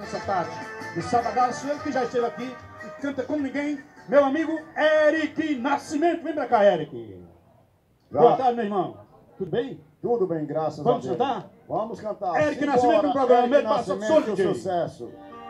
nessa tarde de Sabadaço, ele que já esteve aqui e canta como ninguém, meu amigo Eric Nascimento. Vem pra cá, Eric. Boa tarde, meu irmão. Tudo bem? Tudo bem, graças a Deus. Vamos cantar? Vamos cantar. Eric Nascimento no programa, Eric meio passa o Nascimento, som, DJ. sucesso.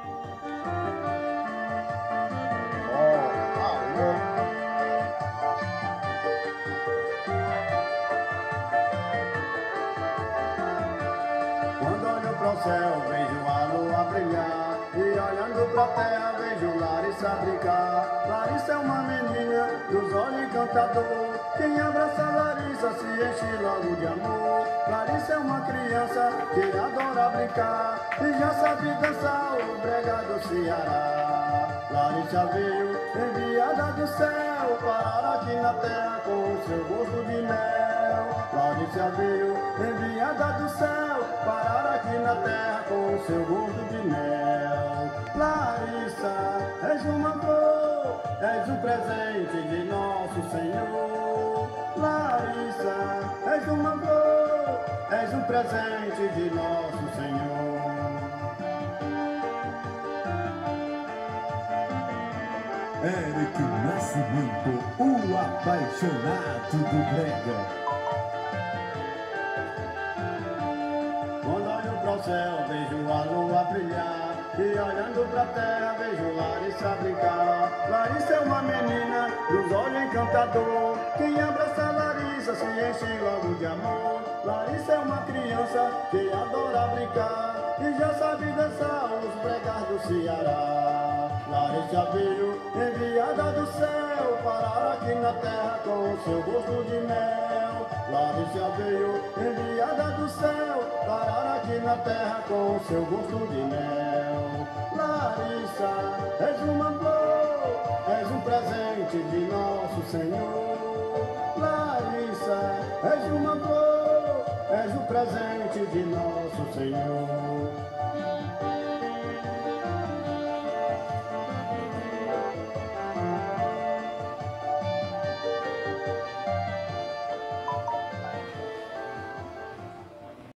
Quando olho pro céu, vejo a lua brilhar, e olhando pra terra, vejo Larissa brincar. Larissa é uma menina dos olhos encantador, quem abraça Larissa se enche logo de amor. Larissa é uma criança que adora brincar, e já sabe dançar o brega do Ceará. Larissa veio enviada do céu, parar aqui na terra com o seu gosto de mel. Larissa veio enviada do céu, parar aqui na terra com o seu gosto de mel. Larissa, és uma flor, és um presente de nosso Senhor. Larissa, és uma flor, és um presente de nosso Senhor. Eric Nascimento, o apaixonado do brega. Quando olho pro céu, vejo a lua brilhar, e olhando pra terra, vejo Larissa brincar. Larissa é uma menina dos olhos encantador, quem abraça Larissa se enche logo de amor. Larissa é uma criança que adora brincar, e já sabe dançar os bregas do Ceará. Larissa veio enviada do céu, parar aqui na terra com o seu gosto de mel. Larissa veio enviada do céu, parar aqui na terra com o seu gosto de mel. Larissa, és uma flor, és um presente de nosso Senhor. Larissa, és uma flor, és um presente de nosso Senhor.